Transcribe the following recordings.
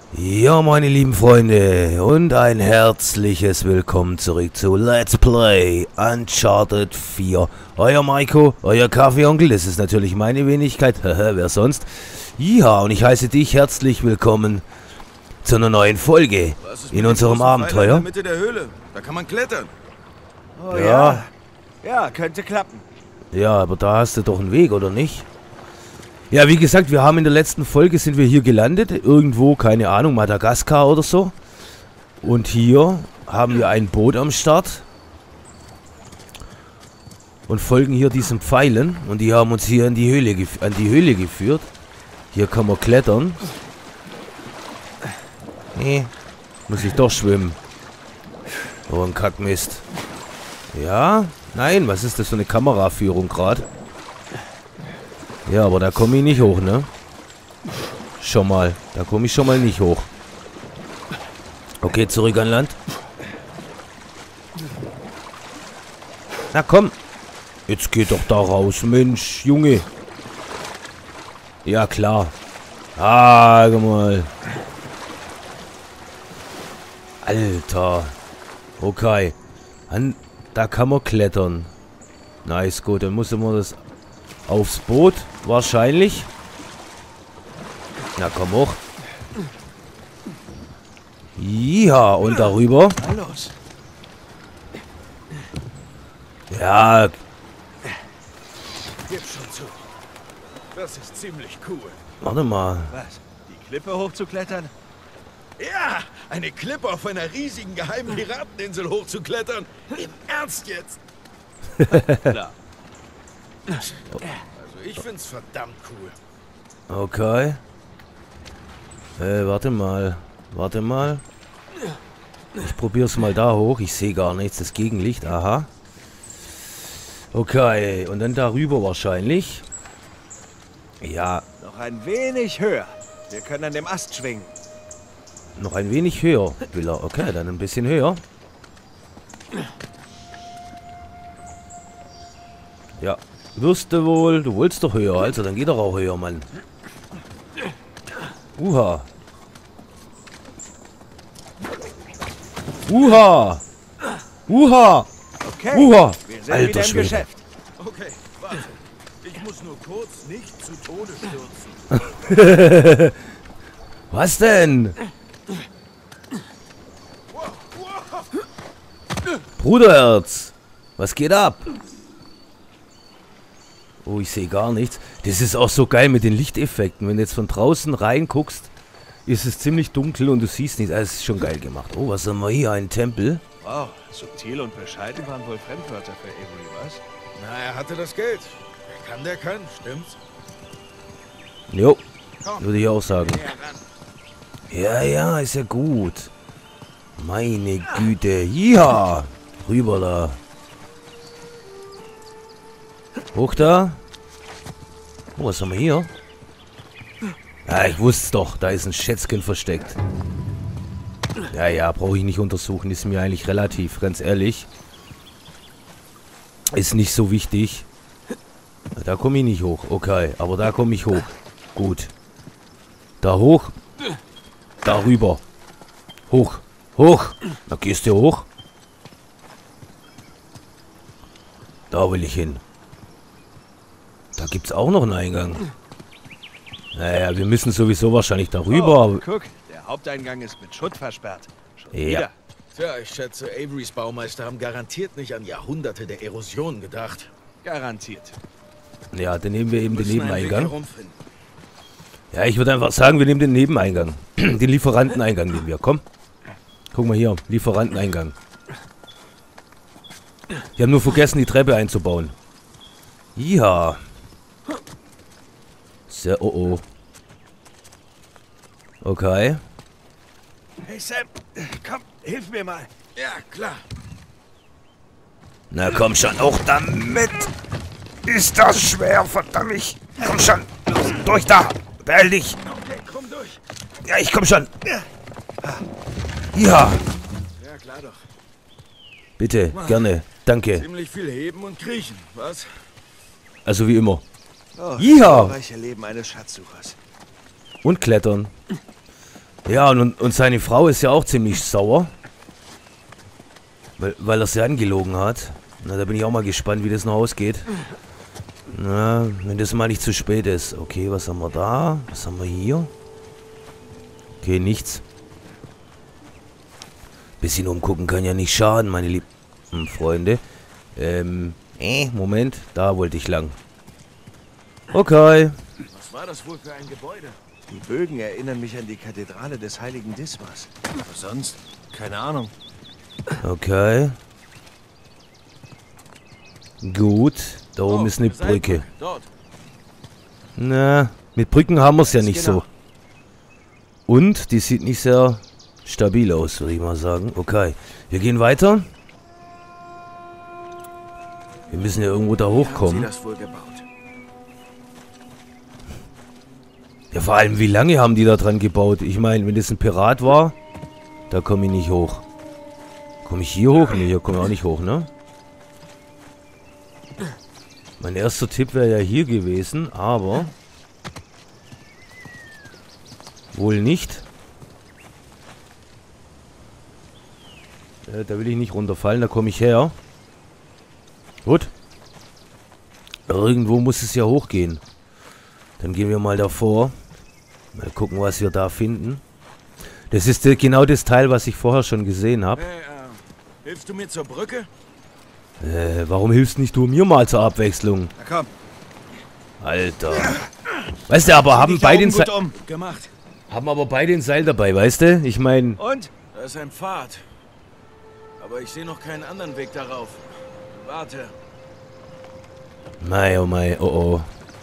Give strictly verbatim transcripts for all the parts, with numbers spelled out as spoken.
Ja, meine lieben Freunde, und ein herzliches Willkommen zurück zu Let's Play Uncharted vier. Euer Maiko, euer Kaffeeonkel, das ist natürlich meine Wenigkeit, haha, wer sonst? Ja, und ich heiße dich herzlich willkommen zu einer neuen Folge in unserem Abenteuer. In der Mitte der Höhle, da kann man klettern. Oh, ja. ja. Ja, könnte klappen. Ja, aber da hast du doch einen Weg, oder nicht? Ja, wie gesagt, wir haben in der letzten Folge sind wir hier gelandet. Irgendwo, keine Ahnung, Madagaskar oder so. Und hier haben wir ein Boot am Start. Und folgen hier diesen Pfeilen. Und die haben uns hier in die Höhle, an die Höhle geführt. Hier kann man klettern. Nee, muss ich doch schwimmen. Oh, ein Kackmist. Ja, nein, was ist das für eine Kameraführung gerade? Ja, aber da komme ich nicht hoch, ne? Schon mal. Da komme ich schon mal nicht hoch. Okay, zurück an Land. Na komm. Jetzt geht doch da raus, Mensch, Junge. Ja, klar. Ah, guck mal. Alter. Okay. An, da kann man klettern. Nice, gut. Dann muss man das aufs Boot. Wahrscheinlich. Na komm hoch. Ja, und darüber. Na los. Ja. Gib schon zu. Das ist ziemlich cool. Warte mal. Was? Die Klippe hochzuklettern? Ja, eine Klippe auf einer riesigen geheimen Pirateninsel hochzuklettern. Im Ernst jetzt? Klar. Also ich find's verdammt cool. Okay. Äh, warte mal. Warte mal. Ich probier's mal da hoch. Ich sehe gar nichts. Das Gegenlicht. Aha. Okay. Und dann darüber wahrscheinlich. Ja. Noch ein wenig höher. Wir können an dem Ast schwingen. Noch ein wenig höher. Will er. Okay, dann ein bisschen höher. Ja. Wirst du wohl. Du wolltest doch höher. Also, dann geht doch auch höher, Mann. Uha. Uha. Uha. Okay. Uha. Wir sind Alter wieder im Schwede. Geschäft. Okay, warte. Ich muss nur kurz nicht zu Tode stürzen. Was denn? Bruderherz. Was geht ab? Oh, ich sehe gar nichts. Das ist auch so geil mit den Lichteffekten. Wenn du jetzt von draußen reinguckst, ist es ziemlich dunkel und du siehst nichts. Das ist schon geil gemacht. Oh, was haben wir hier? Ein Tempel. Wow, subtil und bescheiden waren wohl Fremdwörter für Avery, was? Na, er hatte das Geld. Wer kann, der kann, stimmt's? Jo, Komm, würde ich auch sagen. näher ran. Ja, ja, ist ja gut. Meine Güte. Ja, rüber da. Hoch da. Oh, was haben wir hier? Ja, ich wusste es doch. Da ist ein Schätzchen versteckt. Ja, ja, brauche ich nicht untersuchen. Ist mir eigentlich relativ, ganz ehrlich. Ist nicht so wichtig. Da komme ich nicht hoch. Okay, aber da komme ich hoch. Gut. Da hoch. Darüber. Hoch. Hoch. Da gehst du hoch. Da will ich hin. Da gibt es auch noch einen Eingang. Naja, wir müssen sowieso wahrscheinlich darüber. Oh, guck, der Haupteingang ist mit Schutt versperrt. Schon Ja. wieder. Tja, ich schätze, Averys Baumeister haben garantiert nicht an Jahrhunderte der Erosion gedacht. Garantiert. Ja, dann nehmen wir eben den Müssen einen Weg Nebeneingang. herumfinden. Ja, ich würde einfach sagen, wir nehmen den Nebeneingang. Den Lieferanteneingang nehmen wir. Komm. Guck mal hier. Lieferanteneingang. Wir haben nur vergessen, die Treppe einzubauen. Ja. Sehr, oh oh. Okay. Hey Sam, komm, hilf mir mal. Ja, klar. Na komm schon, auch damit. Ist das schwer, verdammt. Komm schon. Durch da. Beeil dich. Okay, komm durch. Ja, ich komm schon. Ja. Ja, klar doch. Bitte, gerne. Danke. Ziemlich viel heben und kriechen, was? Also wie immer. Oh, Yeehaw. das reiche Leben eines Schatzsuchers. Und klettern. Ja, und, und seine Frau ist ja auch ziemlich sauer. Weil, weil er sie angelogen hat. Na, da bin ich auch mal gespannt, wie das noch ausgeht. Na, wenn das mal nicht zu spät ist. Okay, was haben wir da? Was haben wir hier? Okay, nichts. Bisschen umgucken kann ja nicht schaden, meine lieben Freunde. Ähm, äh, Moment. Da wollte ich lang. Okay. Was war das wohl für ein Gebäude? Die Bögen erinnern mich an die Kathedrale des heiligen Dismas. Was sonst? Keine Ahnung. Okay. Gut. Da oben Oh, ist eine Seilbrücke. Brücke. Dort. Na, mit Brücken haben wir es ja nicht Genau. so. Und die sieht nicht sehr stabil aus, würde ich mal sagen. Okay. Wir gehen weiter. Wir müssen ja irgendwo da Haben hochkommen. Sie das wohl gebaut? Ja, vor allem, wie lange haben die da dran gebaut? Ich meine, wenn das ein Pirat war, da komme ich nicht hoch. Komme ich hier hoch? Ne, hier komme ich auch nicht hoch, ne? Mein erster Tipp wäre ja hier gewesen, aber wohl nicht. Äh, da will ich nicht runterfallen, da komme ich her. Gut. Irgendwo muss es ja hochgehen. Dann gehen wir mal davor. Mal gucken, was wir da finden. Das ist äh, genau das Teil, was ich vorher schon gesehen habe. Hey, äh, hilfst du mir zur Brücke? Äh, warum hilfst nicht du mir mal zur Abwechslung? Na komm. Alter. Weißt du, aber haben Dich da beide oben ein Seil, gut um. Gemacht. haben aber beide ein Seil dabei, weißt du? Ich meine, Und? Da ist ein Pfad. Aber ich sehe noch keinen anderen Weg darauf. Warte. mei, oh mei, oh oh.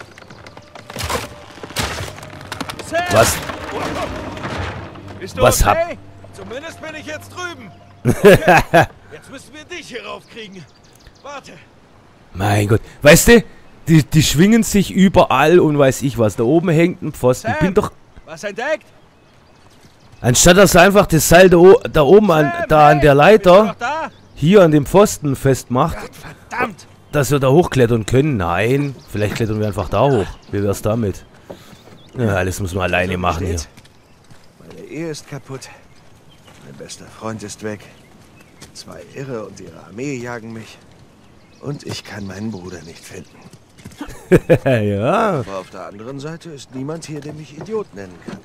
Sam! Was? Bist du Was okay? Zumindest bin ich jetzt drüben. Okay. Jetzt müssen wir dich hier raufkriegen. Warte. Mein Gott. Weißt du, die, die schwingen sich überall und weiß ich was. Da oben hängt ein Pfosten. Ich bin doch... Was entdeckt? Anstatt dass er einfach das Seil da, o- da oben an, Sam, da an hey, der Leiter bist du noch da? hier an dem Pfosten festmacht, Verdammt. dass wir da hochklettern können. Nein, vielleicht klettern wir einfach da hoch. Wie wär's damit? Ja, alles muss man alleine machen hier. Meine Ehe ist kaputt. Mein bester Freund ist weg. Zwei Irre und ihre Armee jagen mich. Und ich kann meinen Bruder nicht finden. Ja. Aber auf der anderen Seite ist niemand hier, der mich Idiot nennen kann.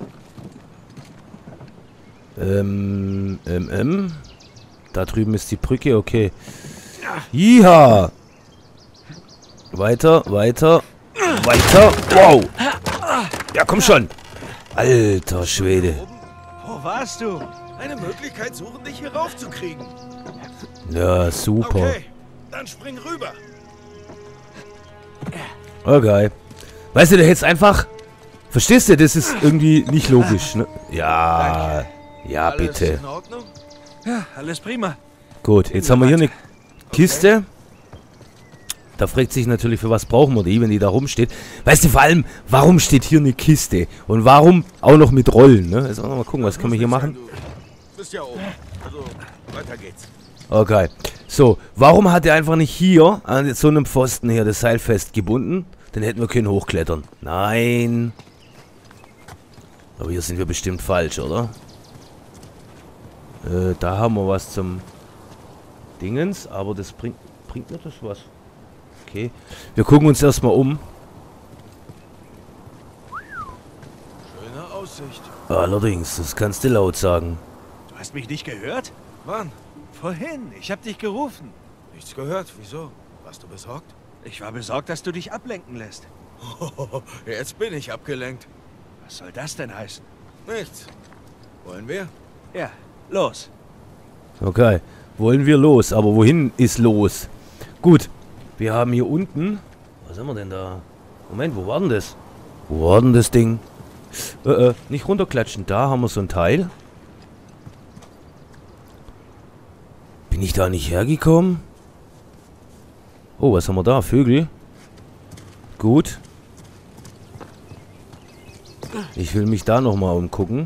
Ähm, ähm, ähm. Da drüben ist die Brücke, okay. Jiha! Weiter, weiter, weiter. Wow! Ja, komm schon! Alter Schwede. Wo warst du? Eine Möglichkeit suchen, dich hier raufzukriegen. Ja, super. Okay, dann spring rüber. Okay. Weißt du, der hätt's einfach... Verstehst du, das ist irgendwie nicht logisch, ne? Ja, ja, Alles bitte. in Ordnung? Ja, alles prima. Gut, jetzt haben wir hier eine Kiste. Da fragt sich natürlich, für was brauchen wir die, wenn die da rumsteht. Weißt du, vor allem, warum steht hier eine Kiste? Und warum auch noch mit Rollen, ne? Jetzt mal gucken, was können wir hier machen? Du bist ja oben. Also, weiter geht's. Okay. So, warum hat er einfach nicht hier an so einem Pfosten hier das Seil festgebunden? Dann hätten wir können hochklettern. Nein. Aber hier sind wir bestimmt falsch, oder? Äh, da haben wir was zum Dingens, aber das bringt, bringt mir das was. Okay. Wir gucken uns erstmal um. Schöne Aussicht. Allerdings, das kannst du laut sagen. Du hast mich nicht gehört? Wann? Vorhin. Ich habe dich gerufen. Nichts gehört. Wieso? Warst du besorgt? Ich war besorgt, dass du dich ablenken lässt. Jetzt bin ich abgelenkt. Was soll das denn heißen? Nichts. Wollen wir? Ja, los. Okay. Wollen wir los, aber wohin ist los? Gut. Wir haben hier unten... Was haben wir denn da? Moment, wo war denn das? Wo war denn das Ding? Äh, äh, nicht runterklatschen. Da haben wir so ein Teil. Bin ich da nicht hergekommen? Oh, was haben wir da? Vögel. Gut. Ich will mich da nochmal umgucken.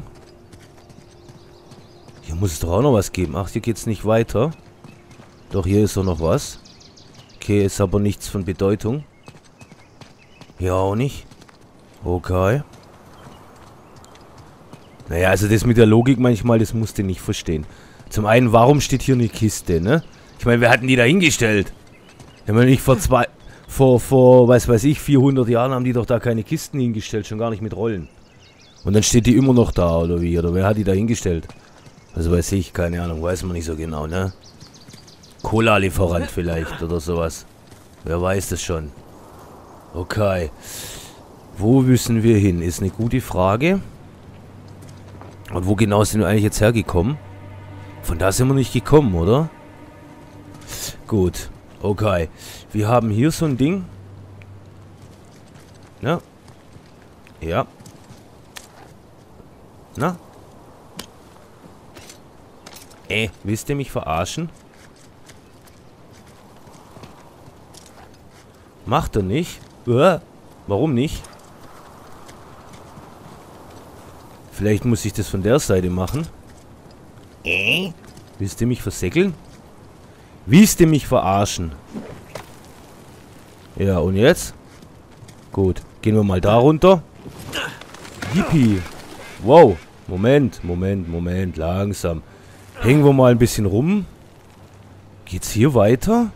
Hier muss es doch auch noch was geben. Ach, hier geht's nicht weiter. Doch, hier ist doch noch was. Okay, ist aber nichts von Bedeutung. Hier auch nicht. Okay. Naja, also das mit der Logik manchmal, das musst du nicht verstehen. Zum einen, warum steht hier eine Kiste, ne? Ich meine, wir hatten die da hingestellt. Wenn man nicht vor zwei... Vor, vor, was weiß ich, vierhundert Jahren haben die doch da keine Kisten hingestellt, schon gar nicht mit Rollen. Und dann steht die immer noch da, oder wie? Oder wer hat die da hingestellt? Also weiß ich, keine Ahnung, weiß man nicht so genau, ne? Cola-Lieferant vielleicht, oder sowas. Wer weiß das schon. Okay. Wo müssen wir hin? Ist eine gute Frage. Und wo genau sind wir eigentlich jetzt hergekommen? Von da sind wir nicht gekommen, oder? Gut. Okay. Wir haben hier so ein Ding. Ja. Ja. Na? Äh, willst du mich verarschen? Macht er nicht? Uah. Warum nicht? Vielleicht muss ich das von der Seite machen. Äh? Willst du mich versäckeln? Willst du mich verarschen? Ja, und jetzt? Gut, gehen wir mal da runter. Yippie. Wow. Moment, Moment, Moment. Langsam. Hängen wir mal ein bisschen rum. Geht's hier weiter?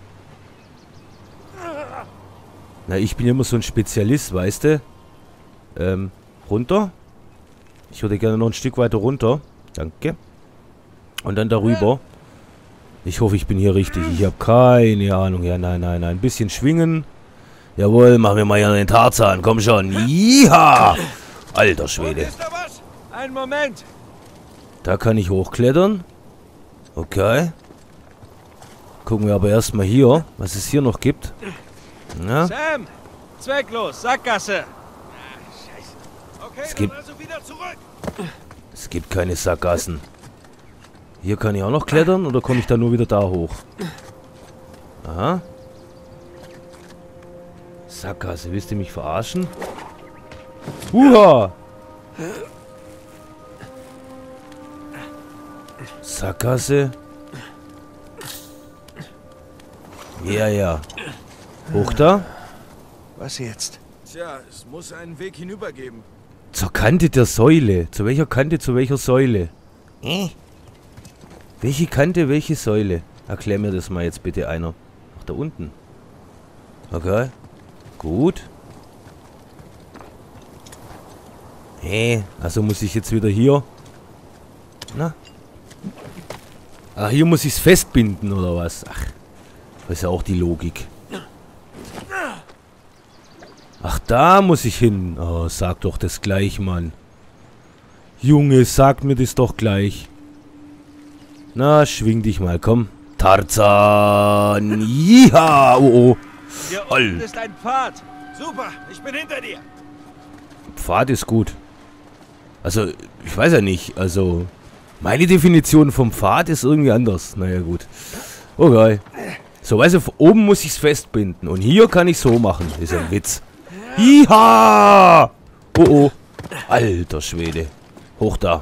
Na, ich bin immer so ein Spezialist, weißt du? Ähm, runter? Ich würde gerne noch ein Stück weiter runter. Danke. Und dann darüber. Ich hoffe, ich bin hier richtig. Ich habe keine Ahnung. Ja, nein, nein, nein. Ein bisschen schwingen. Jawohl, machen wir mal hier den Tarzan. Komm schon. Ja! Alter Schwede. Ist da was? Einen Moment! Da kann ich hochklettern. Okay. Gucken wir aber erstmal hier, was es hier noch gibt. Ja. Sam! Zwecklos, Sackgasse! Okay, Es gibt- dann also wieder zurück. Es gibt keine Sackgassen. Hier kann ich auch noch klettern oder komme ich da nur wieder da hoch? Aha. Sackgasse, willst du mich verarschen? Huha! Sackgasse. Ja, ja. Hoch da. Was jetzt? Tja, es muss einen Weg hinüber geben. Zur Kante der Säule. Zu welcher Kante, zu welcher Säule? Äh? Welche Kante, welche Säule? Erklär mir das mal jetzt bitte einer. Ach, da unten. Okay. Gut. Hä? Also muss ich jetzt wieder hier... Na? Ah, hier muss ich es festbinden, oder was? Ach, das ist ja auch die Logik. Ach, da muss ich hin. Oh, sag doch das gleich, Mann. Junge, sag mir das doch gleich. Na, schwing dich mal, komm. Tarzan. Ja, oh, oh. Hier All. unten ist ein Pfad! Super, ich bin hinter dir. Pfad ist gut. Also, ich weiß ja nicht. Also, meine Definition vom Pfad ist irgendwie anders. Naja, gut. Okay. So, weißt du, oben muss ich es festbinden. Und hier kann ich so machen. Ist ein Witz. Hiha! Oh, oh. Alter Schwede. Hoch da.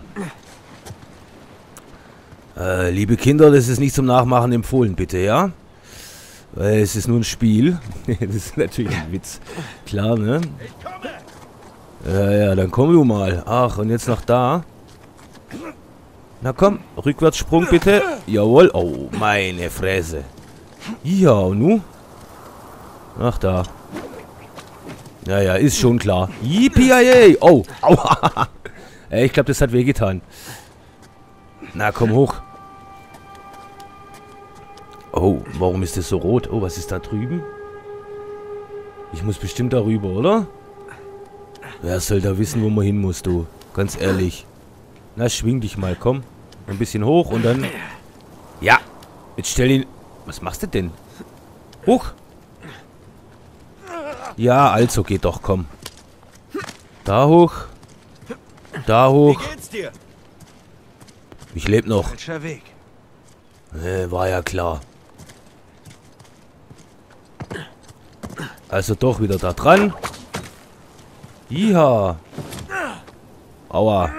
Äh, liebe Kinder, das ist nicht zum Nachmachen empfohlen, bitte, ja? Weil es ist nur ein Spiel. Das ist natürlich ein Witz. Klar, ne? Ich komme. Ja, ja, dann komm du mal. Ach, und jetzt noch da. Na komm, Rückwärtssprung bitte. Jawohl. Oh, meine Fresse. Ja, und nu? Ach, da. Ja, ja, ist schon klar. Yippie! Oh, aua. Ey, ich glaube, das hat wehgetan. Na, komm hoch. Oh, warum ist das so rot? Oh, was ist da drüben? Ich muss bestimmt darüber, oder? Wer soll da wissen, wo man hin muss, du? Ganz ehrlich. Na, schwing dich mal, komm. Ein bisschen hoch und dann... Ja, jetzt stell ihn... Was machst du denn? Hoch. Ja, also geht doch, komm. Da hoch. Da hoch. Wie geht's dir? Ich lebe noch. Falscher Weg. Äh, war ja klar. Also doch wieder da dran. Ja. Aua.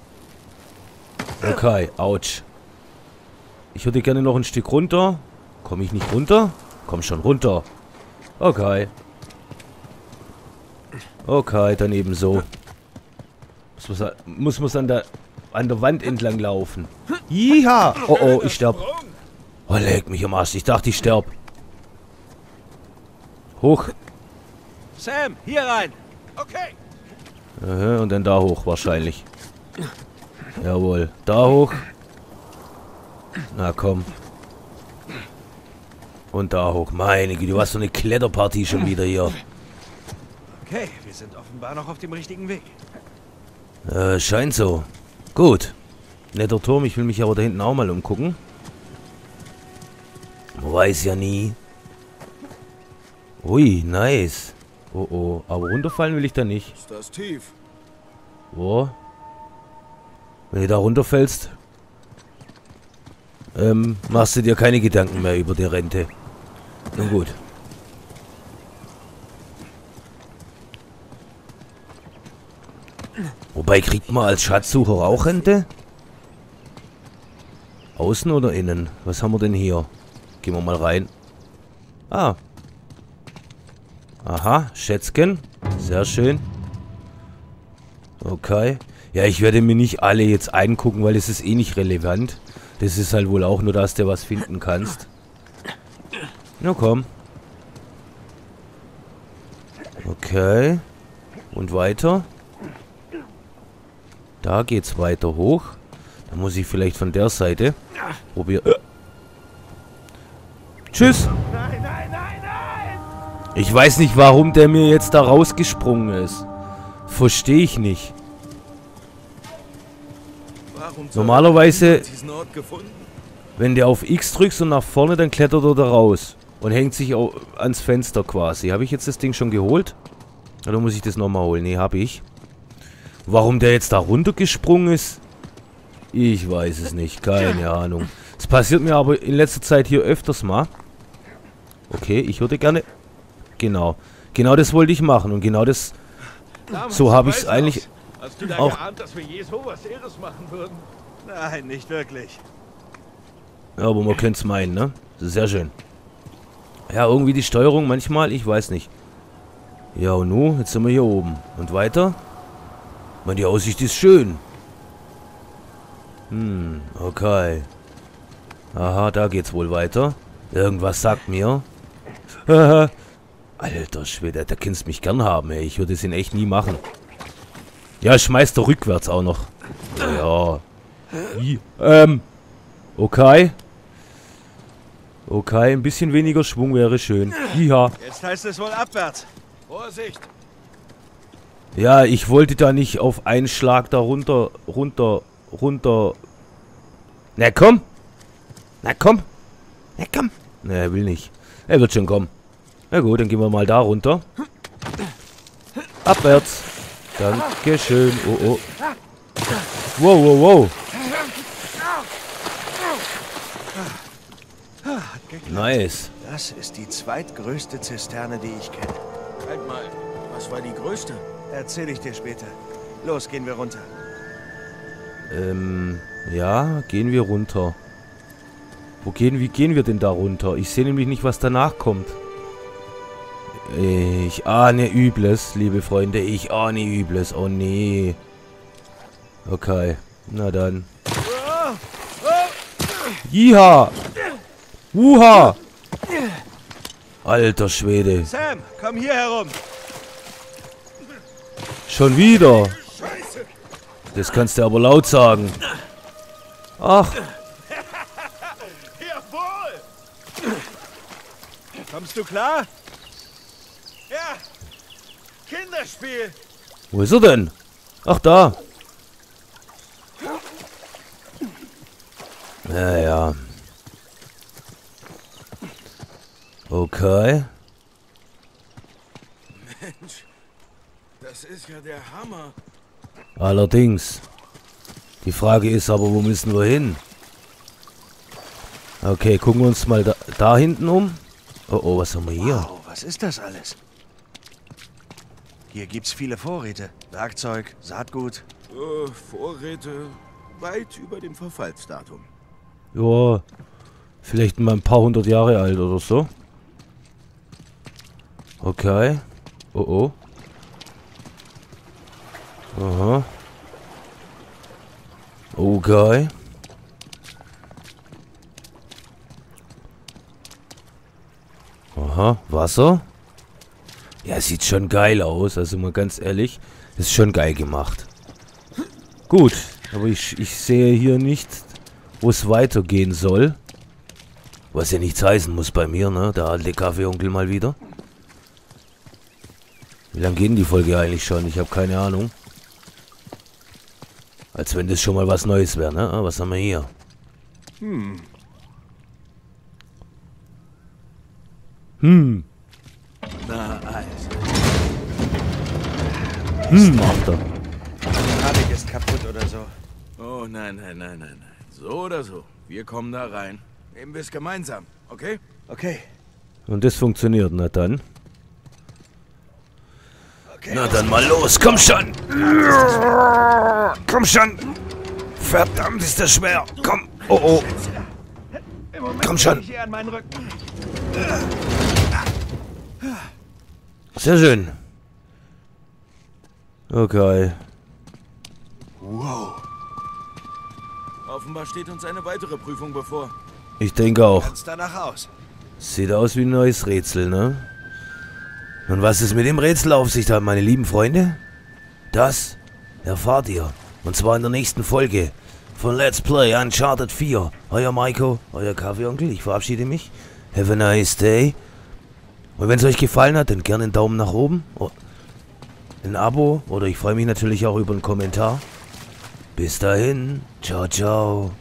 Okay, ouch. Ich würde gerne noch ein Stück runter. Komme ich nicht runter? Komm schon runter. Okay. Okay, dann eben so. Muss man, muss man an der... an der Wand entlang laufen. Jiha! Oh oh, ich sterb. Oh, leg mich am Arsch. Ich dachte, ich sterb. Hoch. Sam, hier rein. Okay. Aha, und dann da hoch wahrscheinlich. Jawohl. Da hoch. Na komm. Und da hoch. Meine Güte, du hast so eine Kletterpartie schon wieder hier. Okay, wir sind offenbar noch auf dem richtigen Weg. Äh, scheint so. Gut. Netter Turm, ich will mich aber da hinten auch mal umgucken. Man weiß ja nie. Ui, nice. Oh oh, aber runterfallen will ich da nicht. Ist das tief? Wo? Wenn du da runterfällst, ähm, machst du dir keine Gedanken mehr über die Rente. Nun gut. Wobei, kriegt man als Schatzsucher auch Rente? Außen oder innen? Was haben wir denn hier? Gehen wir mal rein. Ah. Aha, Schätzchen. Sehr schön. Okay. Ja, ich werde mir nicht alle jetzt eingucken, weil es ist eh nicht relevant. Das ist halt wohl auch nur, dass du was finden kannst. Na komm. Okay. Und weiter. Da geht's weiter hoch. Da muss ich vielleicht von der Seite probieren. Äh. Tschüss. Nein, nein, nein, nein! Ich weiß nicht, warum der mir jetzt da rausgesprungen ist. Verstehe ich nicht. Warum Normalerweise, diesen Ort gefunden? wenn du auf X drückst und nach vorne, dann klettert er da raus. Und hängt sich auch ans Fenster quasi. Habe ich jetzt das Ding schon geholt? Oder muss ich das nochmal holen? Nee, habe ich. Warum der jetzt da runtergesprungen ist? Ich weiß es nicht. Keine Ahnung. Es passiert mir aber in letzter Zeit hier öfters mal. Okay, ich würde gerne... Genau. Genau das wollte ich machen. Und genau das... Damals So habe ich es weiß eigentlich aus. Hast du da auch... geahnt, dass wir je sowas Irres machen würden? Nein, nicht wirklich. Ja, aber man könnte es meinen, ne? Das ist sehr schön. Ja, irgendwie die Steuerung manchmal, ich weiß nicht. Ja, und nun, jetzt sind wir hier oben. Und weiter? Man, die Aussicht ist schön. Hm, okay. Aha, da geht's wohl weiter. Irgendwas sagt mir. Alter Schwede, da kannst du mich gern haben, ey. Ich würde es ihn echt nie machen. Ja, schmeißt er rückwärts auch noch. Ja. Wie? Ähm. Okay. Okay, ein bisschen weniger Schwung wäre schön. Ja. Jetzt heißt es wohl abwärts. Vorsicht! Ja, ich wollte da nicht auf einen Schlag da runter, runter, runter. Na komm! Na komm! Na komm! Na, er will nicht. Er wird schon kommen. Na gut, dann gehen wir mal da runter. Abwärts. Dankeschön. Oh, oh. Wow, wow, wow. Nice. Das ist die zweitgrößte Zisterne, die ich kenne. Halt mal, was war die größte? Erzähle ich dir später. Los, gehen wir runter. Ähm, ja, gehen wir runter. Wo gehen, wie gehen wir denn da runter? Ich sehe nämlich nicht, was danach kommt. Ich ahne Übles, liebe Freunde. Ich ahne Übles. Oh nee. Okay. Na dann. Jiha! Wuha! Alter Schwede. Sam, komm hier herum. Schon wieder. Scheiße! Das kannst du aber laut sagen. Ach. Jawohl! Kommst du klar? Ja! Kinderspiel! Wo ist er denn? Ach, da. Naja. Okay. Mensch, das ist ja der Hammer. Allerdings. Die Frage ist aber, wo müssen wir hin? Okay, gucken wir uns mal da, da hinten um. Oh, oh, was haben wir hier? Wow, was ist das alles? Hier gibt's viele Vorräte. Werkzeug, Saatgut. Äh, Vorräte weit über dem Verfallsdatum. Ja, vielleicht mal ein paar hundert Jahre alt oder so. Okay. Oh, oh. Aha. Okay. Aha, Wasser. Ja, sieht schon geil aus. Also mal ganz ehrlich, ist schon geil gemacht. Gut, aber ich, ich sehe hier nicht, wo es weitergehen soll. Was ja nichts heißen muss bei mir, ne? Der alte Kaffeeonkel mal wieder. Wie lange geht denn die Folge eigentlich schon? Ich habe keine Ahnung. Als wenn das schon mal was Neues wäre, ne? Ah, was haben wir hier? Hm. Hm. Na, also. Hm, macht er. Die Keramik ist kaputt oder so. Oh, nein, nein, nein, nein, nein. So oder so. Wir kommen da rein. Nehmen wir es gemeinsam, okay? Okay. Und das funktioniert, na dann. Okay. Na dann mal los, komm schon! Komm schon! Verdammt, ist das schwer! Komm! Oh oh! Im Moment Komm schon. Ich eher an meinen Rücken. Sehr schön. Okay. Wow. Offenbar steht uns eine weitere Prüfung bevor. Ich denke auch. Ganz danach aus. Sieht aus wie ein neues Rätsel, ne? Und was es mit dem Rätsel auf sich hat, meine lieben Freunde? Das erfahrt ihr. Und zwar in der nächsten Folge von Let's Play Uncharted vier. Euer Maiko, euer Kaffeeonkel. Ich verabschiede mich. Have a nice day. Und wenn es euch gefallen hat, dann gerne einen Daumen nach oben. Ein Abo. Oder ich freue mich natürlich auch über einen Kommentar. Bis dahin. Ciao, ciao.